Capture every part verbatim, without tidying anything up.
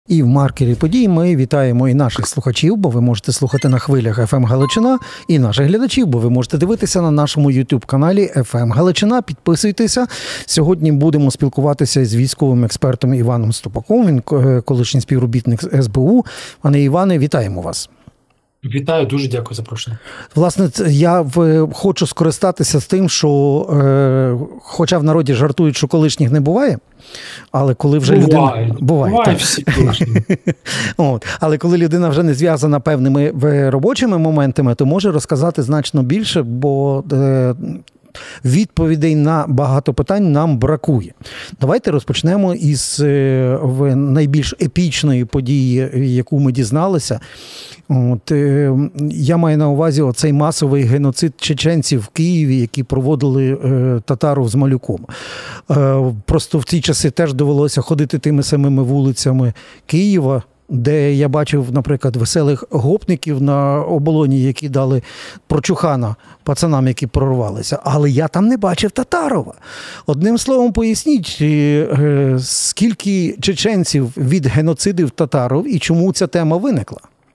І в маркері подій ми вітаємо і наших слухачів, бо ви можете слухати на хвилях еф ем Галичина, і наших глядачів, бо ви можете дивитися на нашому YouTube-каналі еф ем Галичина. Підписуйтеся. Сьогодні будемо спілкуватися з військовим експертом Іваном Ступаком, він колишній співробітник ес бе у. Пане Іване, вітаємо вас. Вітаю, дуже дякую за запрошення. Власне, я в, хочу скористатися з тим, що е, хоча в народі жартують, що колишніх не буває, але коли вже буває, людина... Буває, буває всі колишні. От. Але коли людина вже не зв'язана певними робочими моментами, то може розказати значно більше, бо... Е, відповідей на багато питань нам бракує. Давайте розпочнемо із в найбільш епічної події, яку ми дізналися. От, я маю на увазі оцей масовий геноцид чеченців в Києві, які проводили е, Татаров з Малюком. Е, просто в ці часи теж довелося ходити тими самими вулицями Києва, де я бачив, наприклад, веселих гопників на оболоні, які дали прочухана пацанам, які прорвалися. Але я там не бачив Татарова. Одним словом, поясніть, скільки чеченців від геноцидів татарів і чому ця тема виникла?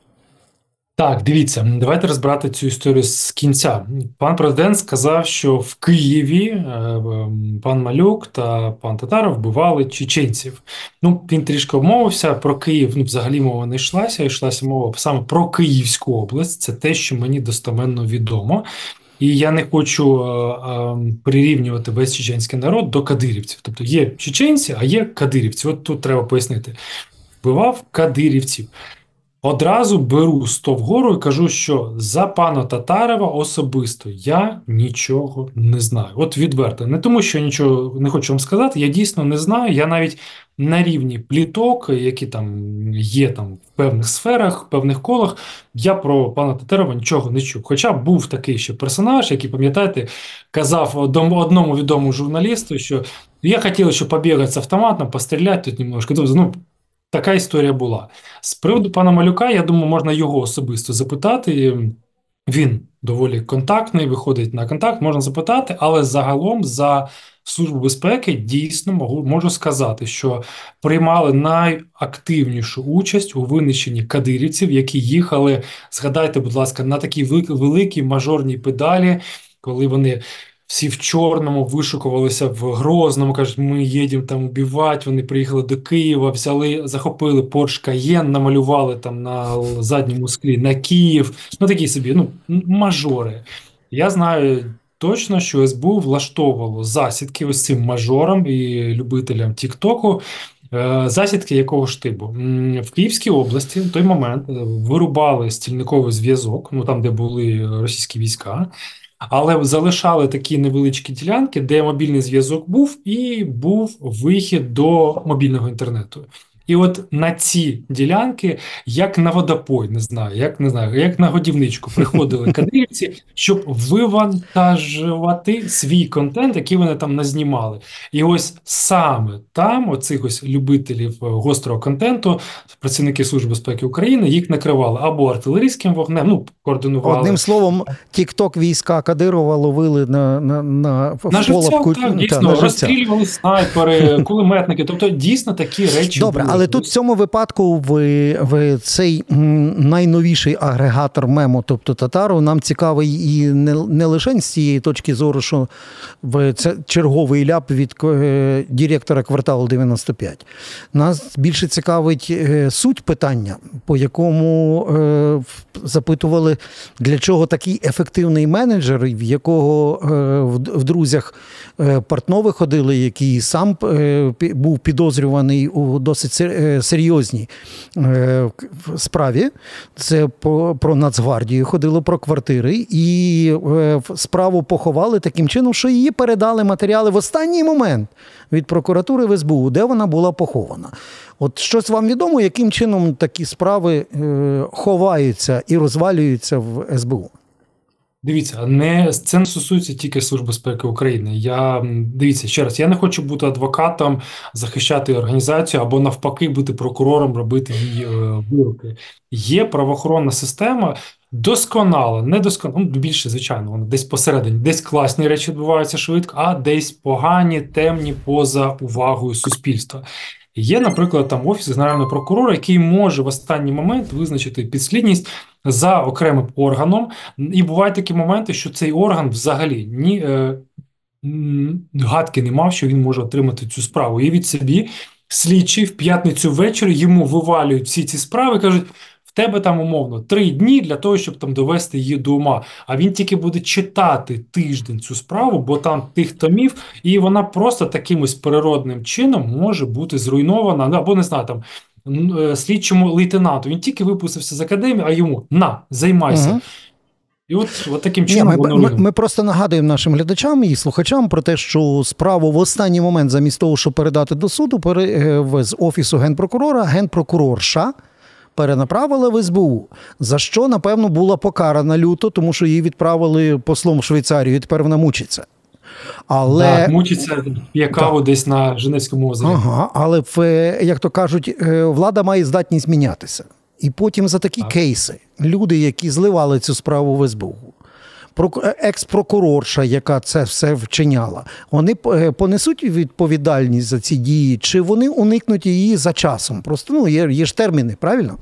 Так, дивіться, давайте розбирати цю історію з кінця. Пан президент сказав, що в Києві пан Малюк та пан Татаров вбивали чеченців. Ну, він трішки обмовився про Київ, ну, взагалі мова не йшлася, йшлася мова саме про Київську область, це те, що мені достеменно відомо. І я не хочу а, а, прирівнювати весь чеченський народ до кадирівців. Тобто є чеченці, а є кадирівці. От тут треба пояснити. Вбивав кадирівців. Одразу беру сто вгору і кажу, що за пана Татарова особисто я нічого не знаю. От відверто. Не тому, що я нічого не хочу вам сказати, я дійсно не знаю. Я навіть на рівні пліток, які там є там в певних сферах, в певних колах, я про пана Татарова нічого не чув. Хоча був такий ще персонаж, який, пам'ятаєте, казав одному відомому журналісту, що я хотів, щоб побігати з автоматом, постріляти тут немножко. Тобто, ну, така історія була. З приводу пана Малюка, я думаю, можна його особисто запитати. Він доволі контактний, виходить на контакт, можна запитати, але загалом за Службу безпеки дійсно можу, можу сказати, що приймали найактивнішу участь у винищенні кадирівців, які їхали, згадайте, будь ласка, на такій великій мажорній педалі, коли вони всі в чорному вишукувалися в Грозному, кажуть, ми їдемо там убивати, вони приїхали до Києва, взяли, захопили Porsche Cayenne, намалювали там на задньому склі на Київ, ну такі собі, ну, мажори. Я знаю точно, що ес бе у влаштовувало засідки ось цим мажорам і любителям Тік-Току. Засідки якого ж типу? В Київській області в той момент вирубали стільниковий зв'язок, ну там, де були російські війська, але залишали такі невеличкі ділянки, де мобільний зв'язок був і був вихід до мобільного інтернету. І от на ці ділянки, як на водопой, не знаю, як не знаю, як на годівничку приходили кадирівці, щоб вивантажувати свій контент, який вони там назнімали. І ось саме там, оцих ось любителів гострого контенту, працівники Служби безпеки України їх накривали або артилерійським вогнем, ну, координували. Одним словом, тік-ток війська Кадирова ловили на, на, на, на полапку. Так, дійсно, та, розстрілювали снайпери, кулеметники, тобто дійсно такі речі Добре, були. Але тут в цьому випадку в, в цей найновіший агрегатор мему, тобто Татаров, нам цікавий і не, не лише з цієї точки зору, що в це черговий ляп від е, директора кварталу дев'яносто п'ять. Нас більше цікавить е, суть питання, по якому е, запитували, для чого такий ефективний менеджер, в якого е, в, в друзях е, Портнови ходили, який сам е, був підозрюваний у досить серйозній е, справі. Це про, про Нацгвардію ходило, про квартири. І е, справу поховали таким чином, що її передали матеріали в останній момент від прокуратури в ес бе у, де вона була похована. От щось вам відомо, яким чином такі справи е, ховаються і розвалюються в ес бе у? Дивіться, не, це не стосується тільки Служби безпеки України. Я, дивіться, ще раз, я не хочу бути адвокатом, захищати організацію або навпаки бути прокурором, робити її е, вироки. Є правоохоронна система, досконала, недосконала, ну, більше, звичайно, вона десь посередині, десь класні речі відбуваються швидко, а десь погані, темні, поза увагою суспільства. Є, наприклад, там офіс генерального прокурора, який може в останній момент визначити підслідність за окремим органом. І бувають такі моменти, що цей орган взагалі ні е, м, гадки не мав, що він може отримати цю справу. І від собі слідчий в п'ятницю ввечері йому вивалюють всі ці справи, кажуть, в тебе там умовно три дні для того, щоб там довести її до ума. А він тільки буде читати тиждень цю справу, бо там тих томів, і вона просто таким ось природним чином може бути зруйнована, ну, або не знаю, там н- е, слідчому лейтенанту. Він тільки випустився з академії, а йому на, займайся. Угу. І от, от таким Ні, чином ми, воно ми, руйнує. ми просто нагадуємо нашим глядачам і слухачам про те, що справу в останній момент, замість того, щоб передати до суду, пере, е, в- з офісу генпрокурора, генпрокурорша перенаправили в ес бе у, за що, напевно, була покарана люто, тому що її відправили послом в Швейцарію, і тепер вона мучиться. Але... Так, мучиться, п'є каву десь на Женевському озері. Ага, але, в, е, як то кажуть, е, влада має здатність мінятися. І потім за такі Так. кейси люди, які зливали цю справу в ес бе у, прок- е, екс-прокурорша, яка це все вчиняла, вони е, понесуть відповідальність за ці дії, чи вони уникнуть її за часом? Просто, ну, є, є ж терміни, правильно?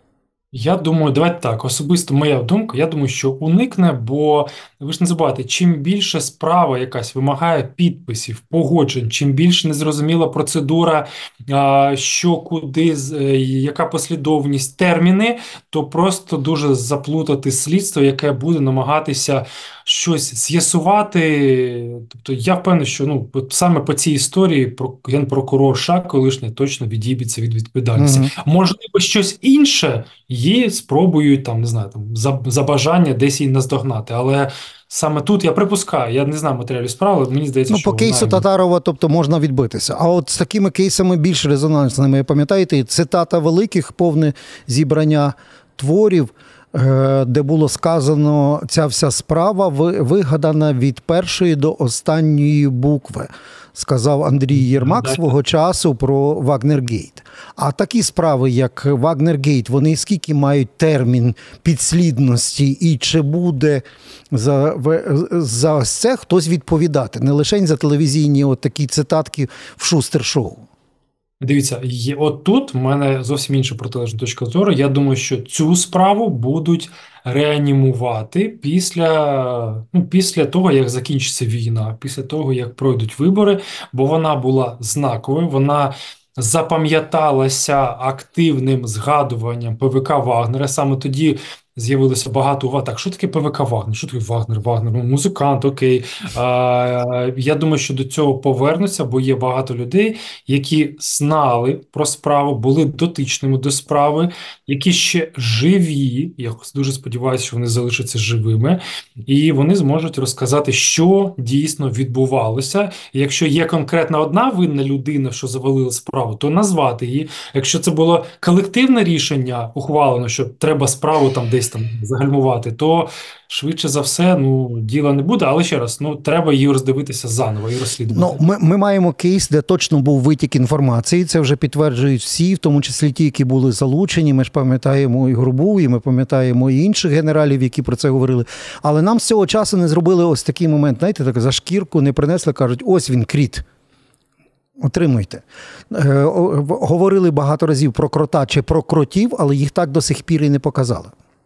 Я думаю, давайте так, особисто моя думка, я думаю, що уникне, бо ви ж не забувайте, чим більше справа якась вимагає підписів, погоджень, чим більше незрозуміла процедура, а, що, куди, з- е, яка послідовність, терміни, то просто дуже заплутати слідство, яке буде намагатися щось з'ясувати. Тобто я впевнений, що ну, от саме по цій історії про- генпрокурор США колишній точно відіб'ється від відповідальності. Угу. Можливо, щось інше її спробують там, не знаю, там за, за бажання десь її наздогнати. Але саме тут я припускаю, я не знаю матеріалів справи, але мені здається, Ну, що по кейсу вона... Татарова, тобто, можна відбитися. А от з такими кейсами більш резонансними, пам'ятаєте, цитата великих, повне зібрання творів, е, де було сказано, ця вся справа ви- вигадана від першої до останньої букви, сказав Андрій Єрмак Дайте. свого часу про Вагнергейт. А такі справи, як Вагнергейт, вони скільки мають термін підслідності, і чи буде за, в- за ось це хтось відповідати? Не лише за телевізійні от такі цитатки в Шустер-шоу. Дивіться, є, от тут в мене зовсім інша протилежна точка зору. Я думаю, що цю справу будуть реанімувати після, ну, після того, як закінчиться війна, після того, як пройдуть вибори, бо вона була знаковою, вона запам'яталася активним згадуванням Пе Ве Ка Вагнера. Саме тоді з'явилося багато уваги. Так, що таке Пе Ве Ка Вагнер? Що таке Вагнер? Вагнер, ну, музикант, окей. А, я думаю, що до цього повернуться, бо є багато людей, які знали про справу, були дотичними до справи, які ще живі. Я дуже сподіваюся, що вони залишаться живими, і вони зможуть розказати, що дійсно відбувалося. І якщо є конкретна одна винна людина, що завалила справу, то назвати її. Якщо це було колективне рішення, ухвалено, що треба справу там десь там загальмувати, то швидше за все, ну, діла не буде. Але ще раз, ну, треба її роздивитися заново і розслідувати. Ну, ми, ми маємо кейс, де точно був витік інформації. Це вже підтверджують всі, в тому числі ті, які були залучені. Ми ж пам'ятаємо і Горбу, і ми пам'ятаємо і інших генералів, які про це говорили. Але нам з цього часу не зробили ось такий момент, знаєте, так за шкірку не принесли, кажуть, ось він, кріт. Отримуйте. Е, о- в- говорили багато разів про крота чи про кротів, але їх так до сих пір і не показали.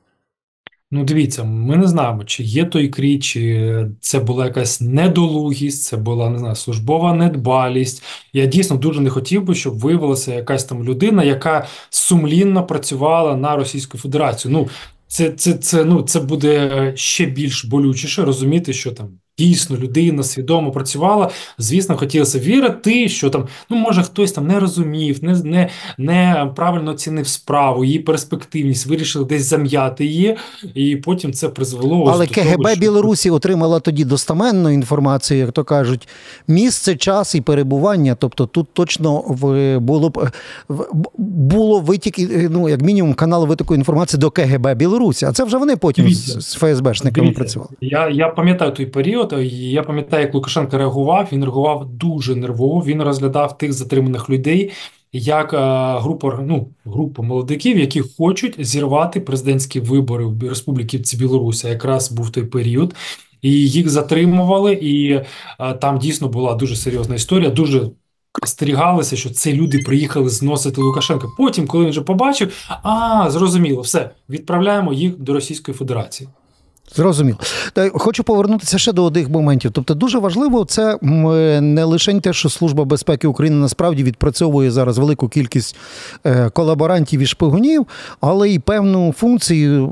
Ну, дивіться, ми не знаємо, чи є той кріт, чи це була якась недолугість, це була, не знаю, службова недбалість. Я дійсно дуже не хотів би, щоб виявилася якась там людина, яка сумлінно працювала на Російську Федерацію. Ну, це, це, це, ну, це буде е, ще більш болючіше розуміти, що там дійсно людина свідомо працювала. Звісно, хотілося вірити, що там, ну, може, хтось там не розумів, не, не, не правильно оцінив справу, її перспективність, вирішили десь зам'яти її, і потім це призвело ось Але до Ке Ге Бе того, що... Білорусі отримала тоді достаменну інформацію, як то кажуть, місце, час і перебування. Тобто тут точно в- було б в- було витік, ну, як мінімум, канал витоку інформації до Ке Ге Бе Білорусі. А це вже вони потім Дивіться. з з Фе Ес Бешниками Дивіться, працювали. Я, я пам'ятаю той період, і я пам'ятаю, як Лукашенко реагував. Він реагував дуже нервово. Він розглядав тих затриманих людей як е, група, ну, група молодиків, які хочуть зірвати президентські вибори в Республіці Білорусь. А якраз був той період. І їх затримували, і е, там дійсно була дуже серйозна історія, дуже остерігалися, що це люди приїхали зносити Лукашенка. Потім, коли він вже побачив, а, зрозуміло, все, відправляємо їх до Російської Федерації. Зрозуміло. Хочу повернутися ще до одних моментів. Тобто дуже важливо це не лише те, що Служба безпеки України насправді відпрацьовує зараз велику кількість колаборантів і шпигунів, але і певну функцію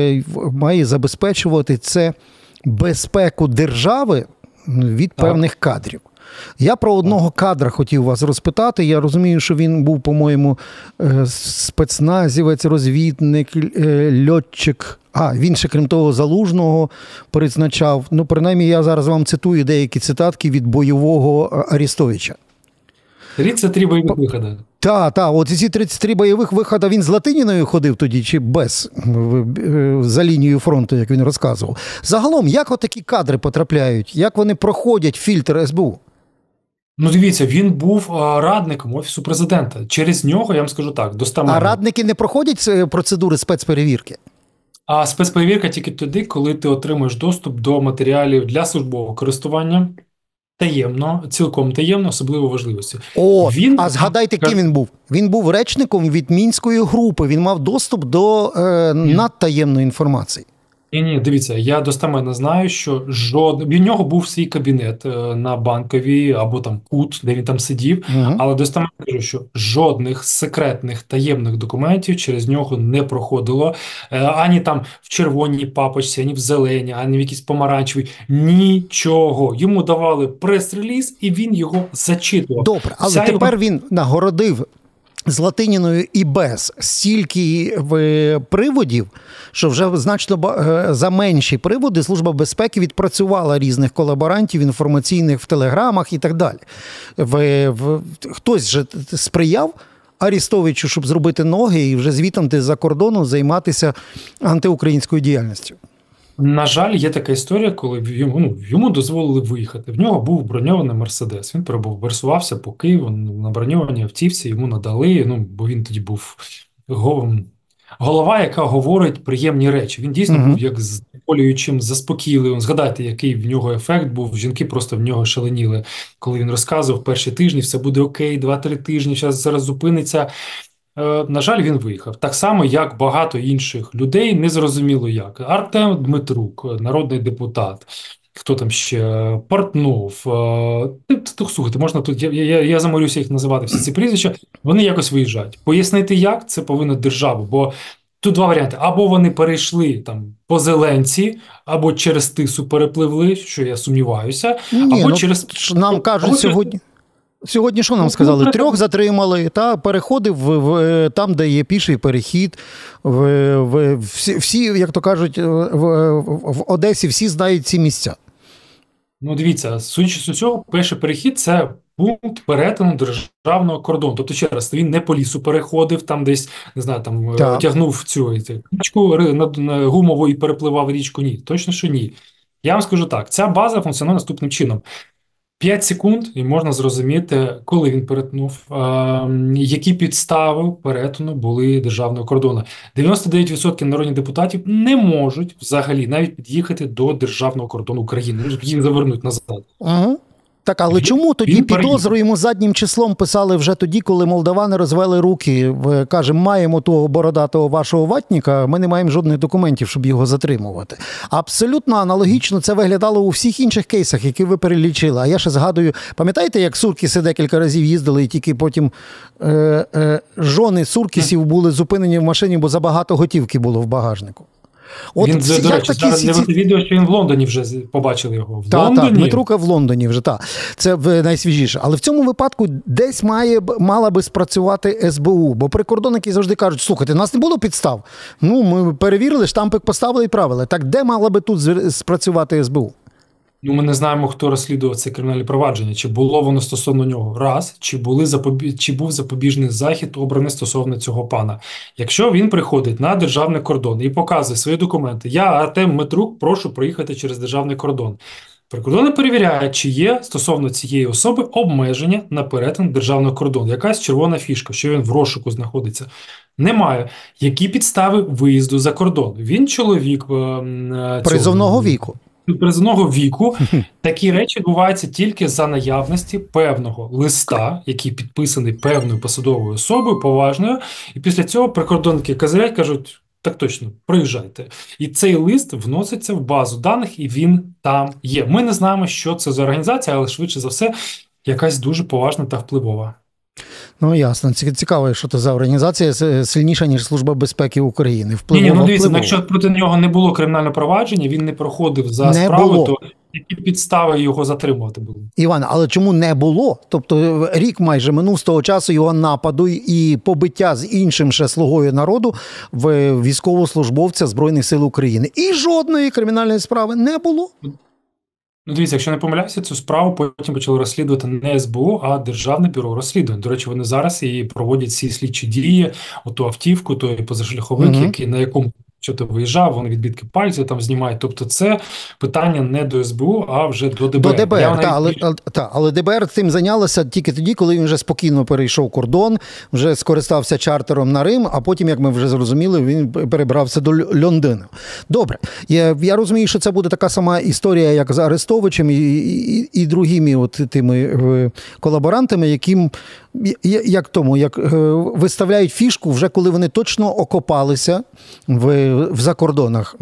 має забезпечувати це безпеку держави від так. певних кадрів. Я про одного кадра хотів вас розпитати. Я розумію, що він був, по-моєму, спецназівець, розвідник, льотчик. А, він ще, крім того, Залужного призначав. Ну, принаймні, я зараз вам цитую деякі цитатки від бойового Арестовича. тридцять три бойових виходи. Так, так, от ці тридцять три бойових виходи він з Латиніною ходив тоді, чи без, за лінією фронту, як він розказував. Загалом, як отакі кадри потрапляють? Як вони проходять фільтр ес бе у? Ну, дивіться, він був радником Офісу Президента. Через нього, я вам скажу так, достаменно. А радники не проходять процедури спецперевірки? А спецперевірка тільки тоді, коли ти отримуєш доступ до матеріалів для службового користування таємно, цілком таємно, особливо важливості. О, він... а згадайте, ким він був? Він був речником від Мінської групи, він мав доступ до е, надтаємної інформації. Ні, ні, дивіться, я достеменно знаю, що жод... від нього був свій кабінет е, на Банковій або там кут, де він там сидів, угу. але достеменно кажу, що жодних секретних таємних документів через нього не проходило, е, ані там в червоній папочці, ані в зеленій, ані в якійсь помаранчевій, нічого. Йому давали прес-реліз, і він його зачитував. Добре, але Вся тепер його... він нагородив з Латиніною і без стільки приводів, що вже значно за менші приводи Служба безпеки відпрацювала різних колаборантів інформаційних в телеграмах і так далі. В, в, хтось же сприяв Арестовичу, щоб зробити ноги і вже звітом за кордоном займатися антиукраїнською діяльністю. На жаль, є така історія, коли йому, ну, йому дозволили виїхати. В нього був броньований Мерседес. Він пересувався по Києву на броньованій автівці, йому надали, ну, бо він тоді був голова, яка говорить приємні речі. Він дійсно uh-huh. був як знепокоюючим, заспокійливим. Згадайте, який в нього ефект був. Жінки просто в нього шаленіли, коли він розказував перші тижні, все буде окей, два-три тижні, зараз, зараз зупиниться. На жаль, він виїхав. Так само, як багато інших людей, незрозуміло як. Артем Дмитрук, народний депутат, хто там ще, Портнов. Слухайте, можна тут, я, я, я заморюся їх називати, всі ці прізвища, вони якось виїжджають. Пояснити як, це повинна держава, бо тут два варіанти. Або вони перейшли там по Зеленці, або через Тису перепливли, що я сумніваюся, Ні, або ну, через... Нам кажуть або сьогодні... Сьогодні що нам сказали? Трьох затримали, та переходив в, в, там, де є піший перехід. В, в, всі, всі, як то кажуть, в, в Одесі всі знають ці місця. Ну, дивіться, судячи з цього, перший перехід – це пункт перетину державного кордону. Тобто, ще раз, він не по лісу переходив, там десь, не знаю, там так. тягнув цю річку на гумову і перепливав річку. Ні, точно, що ні. Я вам скажу так, ця база функціонує наступним чином. п'ять секунд, і можна зрозуміти, коли він перетнув, е, які підстави перетину були державного кордону. дев'яносто дев'ять відсотків народних депутатів не можуть взагалі навіть під'їхати до державного кордону України. Їх завернуть назад. Ага. Так, але він, чому тоді підозру йому заднім числом писали вже тоді, коли молдавани розвели руки, каже, маємо того бородатого вашого ватніка, ми не маємо жодних документів, щоб його затримувати. Абсолютно аналогічно це виглядало у всіх інших кейсах, які ви перелічили. А я ще згадую, пам'ятаєте, як Суркіси декілька разів їздили, і тільки потім е, е, жони Суркісів були зупинені в машині, бо забагато готівки було в багажнику. От, він, до речі, такі... зараз дивити відео, що він в Лондоні вже побачили його. В та, Лондоні? Так, Дмитрука в Лондоні вже, так. Це найсвіжіше. Але в цьому випадку десь має, мала би спрацювати ес бе у, бо прикордонники завжди кажуть, слухайте, у нас не було підстав. Ну, ми перевірили, штампик поставили і правили. Так де мала би тут спрацювати ес бе у? Ну, ми не знаємо, хто розслідував це кримінальне провадження. Чи було воно стосовно нього? Раз. Чи, були запобі... чи був запобіжний захід обраний стосовно цього пана? Якщо він приходить на державний кордон і показує свої документи, я, Артем Дмитрук, прошу проїхати через державний кордон. Прикордонник перевіряє, чи є стосовно цієї особи обмеження на перетин державного кордону. Якась червона фішка, що він в розшуку знаходиться. Немає. Які підстави виїзду за кордон? Він чоловік... Е, призовного віку. призовного віку, такі речі відбуваються тільки за наявності певного листа, який підписаний певною посадовою особою, поважною, і після цього прикордонники козирять, кажуть, так точно, приїжджайте. І цей лист вноситься в базу даних, і він там є. Ми не знаємо, що це за організація, але швидше за все, якась дуже поважна та впливова. Ну, ясно. Цікаво, що це за організація сильніша, ніж Служба безпеки України. Впливова, ні, ні, ну дивіться, впливова. Якщо проти нього не було кримінального провадження, він не проходив за не справу, було. То які підстави його затримувати були? Іван, але чому не було? Тобто рік майже минув з того часу його нападу і побиття з іншим ще слугою народу в військовослужбовця Збройних сил України. І жодної кримінальної справи не було. Ну, дивіться, якщо не помиляюся, цю справу потім почали розслідувати не ес бе у, а Державне бюро розслідувань. До речі, вони зараз і проводять всі слідчі дії, оту автівку, той позашляховик, mm-hmm. який, на якому що ти виїжджав, вони відбитки пальців там знімають. Тобто це питання не до ес бе у, а вже до де бе ер. До де бе ер, навіть... та, але, та, але де бе ер цим зайнялося тільки тоді, коли він вже спокійно перейшов кордон, вже скористався чартером на Рим, а потім, як ми вже зрозуміли, він перебрався до Лондона. Добре. Я, я розумію, що це буде така сама історія, як з Арестовичем і, і, і другими от тими колаборантами, яким, як тому, як виставляють фішку вже коли вони точно окопалися в в закордонах.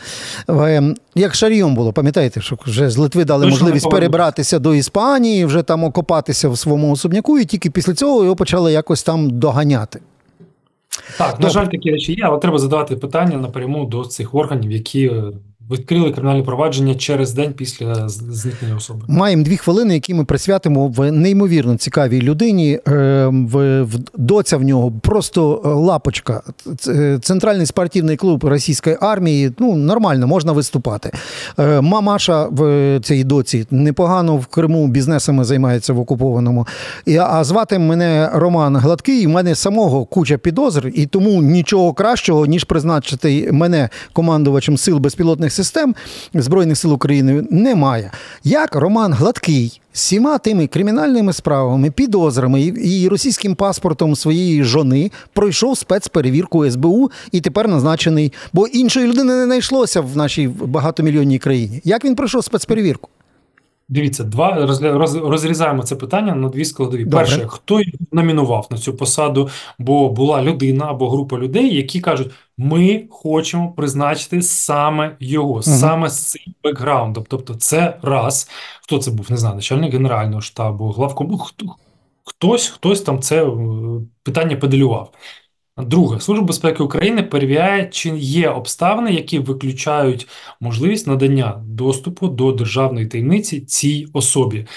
Як Шаріон було, пам'ятаєте, що вже з Литви дали Точно можливість перебратися до Іспанії, вже там окопатися в своєму особняку, і тільки після цього його почали якось там доганяти. Так, Добре. на жаль, такі речі є, але треба задавати питання напряму до цих органів, які відкрили кримінальне провадження через день після зникнення особи. Маємо дві хвилини, які ми присвятимо в неймовірно цікавій людині. В, в, доця в нього просто лапочка. Центральний спортивний клуб російської армії. Ну, нормально, можна виступати. Мамаша в цій доці непогано в Криму бізнесами займається в окупованому. А звати мене Роман Гладкий, і в мене самого куча підозр, і тому нічого кращого, ніж призначити мене командувачем сил безпілотних систем Збройних сил України немає. Як Роман Гладкий з всіма тими кримінальними справами, підозрами і російським паспортом своєї жони пройшов спецперевірку ес бе у і тепер назначений, бо іншої людини не знайшлося в нашій багатомільйонній країні. Як він пройшов спецперевірку? Дивіться, два роз, розрізаємо це питання на дві складові. Добре. Перше, хто їх номінував на цю посаду, бо була людина або група людей, які кажуть, ми хочемо призначити саме його, угу. саме з цим бекграундом. Тобто це раз, хто це був, не знаю, начальник Генерального штабу, главкому, хто, хтось, хтось там це питання педалював. Друге, Служба безпеки України перевіряє, чи є обставини, які виключають можливість надання доступу до державної таємниці цій особі. Е,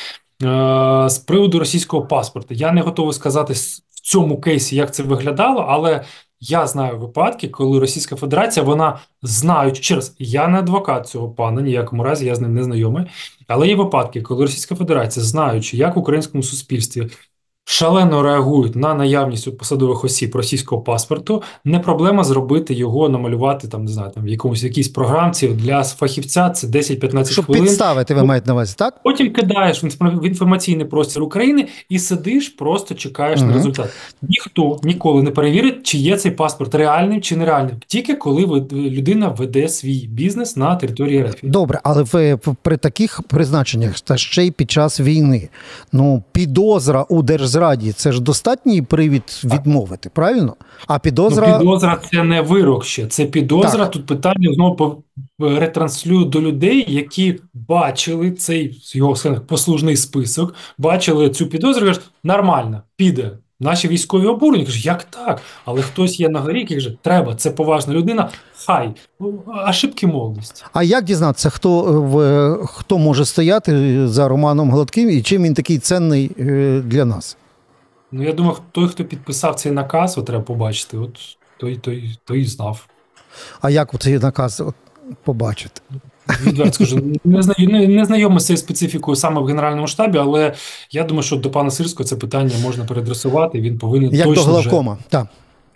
з приводу російського паспорта. Я не готовий сказати в цьому кейсі, як це виглядало, але я знаю випадки, коли Російська Федерація, вона знаючи, ще раз, я не адвокат цього пана, ніякому разі, я з ним не знайомий, але є випадки, коли Російська Федерація, знаючи, як в українському суспільстві шалено реагують на наявність у посадових осіб російського паспорту, не проблема зробити його, намалювати там, не знаю, там в якомусь якійсь програмці для фахівця це десять-п'ятнадцять Щоб хвилин. Щоб підставити, ви маєте на увазі, так? Потім кидаєш в інформаційний простір України і сидиш, просто чекаєш угу. на результат. Ніхто ніколи не перевірить, чи є цей паспорт реальним чи нереальним. Тільки коли людина веде свій бізнес на території РФ. Добре, але ви при таких призначеннях, та ще й під час війни, ну, підозра у державі Зраді, це ж достатній привід відмовити, правильно? А підозра... Ну, підозра – це не вирок ще, це підозра. Так. Тут питання знову ретранслюю до людей, які бачили цей його послужний список, бачили цю підозру, кажуть, нормально, піде. Наші військові обурені, кажуть, як так? Але хтось є на горі, який каже, треба, це поважна людина, хай, ошибки молодості. А як дізнатися, хто, хто може стояти за Романом Гладким і чим він такий цінний для нас? Ну, я думаю, той, хто підписав цей наказ, от треба побачити, от той, той, той і знав. А як цей наказ от, побачити? Відверто скажу, не, не, не знайомий з цією специфікою саме в Генеральному штабі, але я думаю, що до пана Сирського це питання можна переадресувати, він повинен як точно до главкома, вже... так.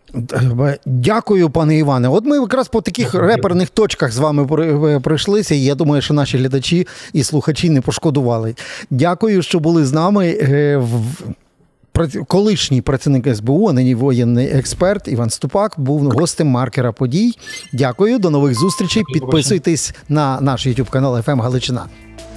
Дякую, пане Іване. От ми якраз по таких Дякую. реперних точках з вами пройшлися, і я думаю, що наші глядачі і слухачі не пошкодували. Дякую, що були з нами. колишній працівник ес бе у, а нині воєнний експерт Іван Ступак був гостем маркера подій. Дякую, до нових зустрічей. Підписуйтесь на наш YouTube канал еф ем Галичина.